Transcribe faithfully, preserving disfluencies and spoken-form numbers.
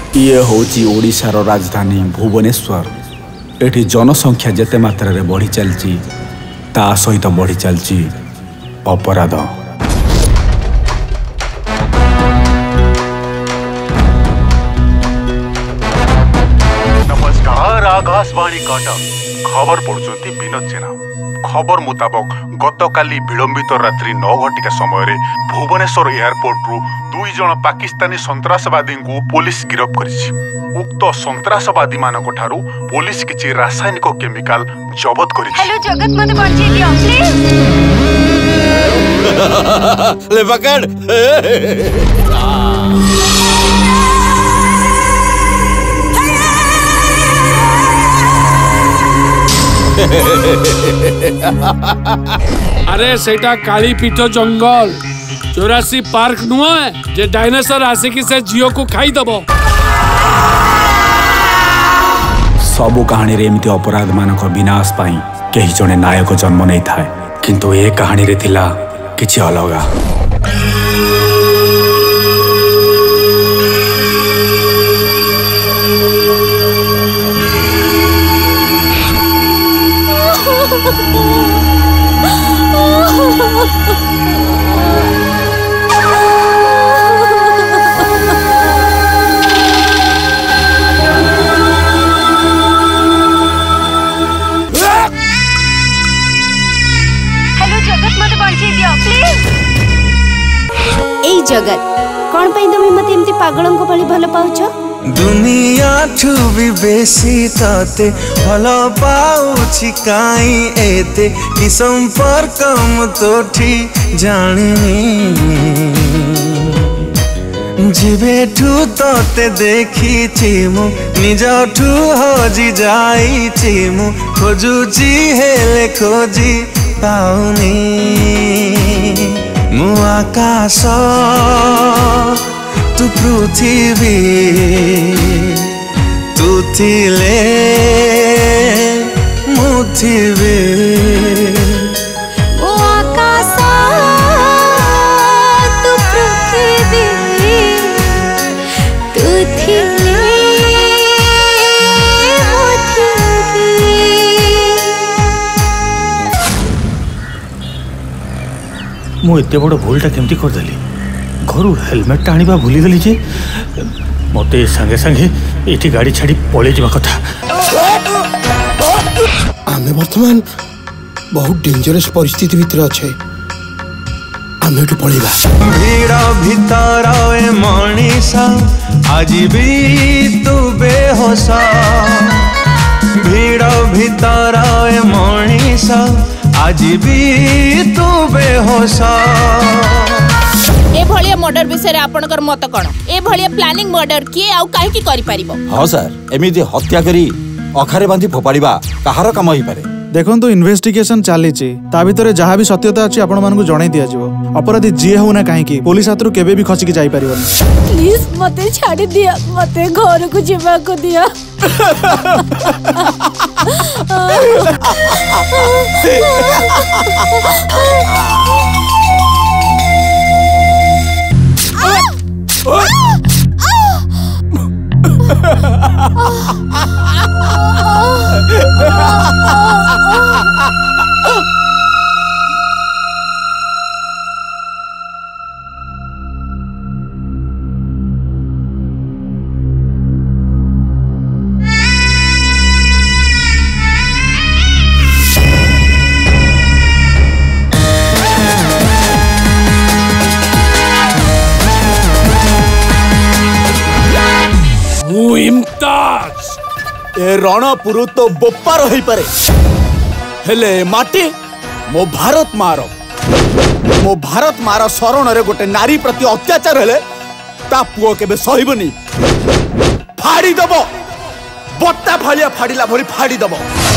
ये होची ओडिशार राजधानी भुवनेश्वर। एठी जनसंख्या जेते मात्रा रे बढ़ी चलची ता सहित बढ़ी चलची अपराध। नमस्कार, आकाशवाणी कटक खबर पढ़ुंती विनोद जेना। खबर मुताबक गतकाली विलंबित रात्रि नौ घटिका समय भुवनेश्वर एयरपोर्ट रु दुई जन पाकिस्तानी सन्त्रासवादी को पुलिस गिरफ्त करिछि। उक्त सन्त्रासवादी मानक ठारू पुलिस किछि रासायनिक केमिकल जब्त करिछि। हेलो जगत मते बंचे दियो प्लीज। ले पकड़। अरे सेटा काली पीठ जंगल चौरासी पार्क नुहे जे डायनासोर आसिकी से जियो को खाई दबो। सबु कहानी रे एमती अपराध मानक विनाश पाई केही जने नायक जन्म नहीं थाए, किंतु ए कहानी रे थिला किछि अलगा। जगत कौन पाई तुम मत एमती पागलों को भली भलो पाउछ? दुनिया ठू भी बेसी तते भलो पाउछि काई एते कि संपर्क म तोठी जानिनी जीवे ठू तते देखी छी मु निज ठू हजी जाई छी मु खोजुची हेले खोजी पाउनी मु आकाश तू पृथ्वी तू थिले मु थिबे। मु आकाश तू पृथ्वी तू थिले मु थिबे। मु एते बड़ भूलटा केमती करदेली? घर हेलमेट आनिबा भूली गली जे मते संगे संगे एठी गाड़ी छाड़ी पळे जिबा कथा। आमे वर्तमान बहुत डेंजरस परिस्थिति भितर अछि। आमे एठू पळेबा। भीड़ भीतर ए मनीषा आज भी तू बेहोश। भीड़ भीतर ए मनीषा आज भी तू बेहोश। ए भलिया मर्डर विषय रे आपनकर मत कोन? ए भलिया प्लानिंग मर्डर किए आउ काहे की करि परिबो? हां सर, एमिति हत्या करी अखारे बांधी फोपाड़ीबा कहार काम होई पारे? देखो तो इन्वेस्टिगेशन चली ता भितर जहाँ भी सत्यता अच्छी आपण मानकु जणाई दिया जिवो। अपराधी जी हो ना काहे की पुलिस हाथ केबे भी खसिकी जाई परिबनी। प्लीज मते छाड़ी दिया, मते घर को जीवा को दिया। ए रणपुर तो बोपार हो पारे हेले माटी मो भारत मार मो भारत मार शरण रे गोटे नारी प्रति अत्याचार हेले ता पुओ केबे सहिबनी। फाड़ी दबो बट्टा फाड़िया फाड़ीला भरी फाड़ी दबो।